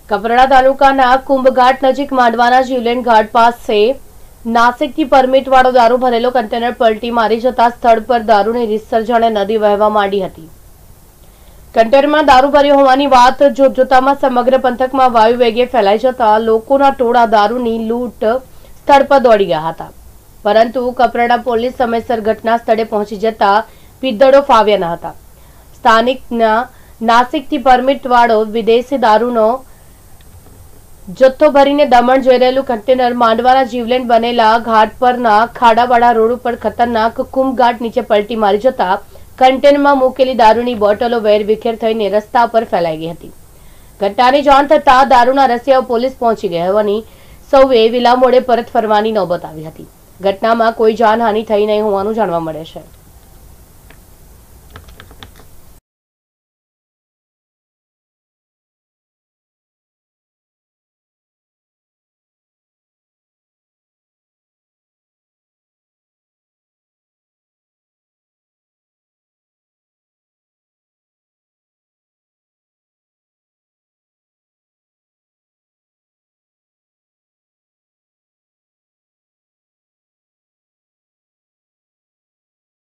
કપરાડા તાલુકાના કુંભઘાટ નજીક માંડવાના જીવલેણ ઘાટ પાસે નાસિકથી પરમિટ વાળો દારૂ ભરેલો કન્ટેનર પલટી મારી જતા સ્થળ પર દારૂની રીતસર જાણે નદી વહેવા માંડી હતી। કન્ટેનરમાં દારૂ ભર્યો હોવાની વાત જોતજોતામાં સમગ્ર પંથકમાં વાયુ વેગે ફેલાઈ જતા લોકોના ટોળા દારૂની લૂંટ સ્થળ પર દોડી ગયા હતા, પરંતુ કપરાડા પોલીસ સમયસર ઘટના સ્થળે પહોંચી જતા પીદળો ફાવ્યા ન હતા। સ્થાનિકના નાસિકથી પરમિટ વાળો વિદેશી દારૂનો જથ્થો ભરીને દમણ જઈ રહેલું કન્ટેનર માંડવાના જીવલેણ બનેલા ઘાટ પરના ખાડાવાળા રોડ ઉપર ખતરનાક કુંભઘાટ નીચે પલટી મારી જતા કન્ટેનરમાં મૂકેલી દારૂની બોટલો વેરવિખેર થઈને રસ્તા પર ફેલાઈ ગઈ હતી। ઘટનાની જાણ થતાં દારૂના રસિયાઓ પોલીસ પહોંચી ગયા હોવાની સૌએ વિલામોડે પરત ફરવાની નોબત આવી હતી। ઘટનામાં કોઈ જાનહાનિ થઈ નહીં હોવાનું જાણવા મળે છે।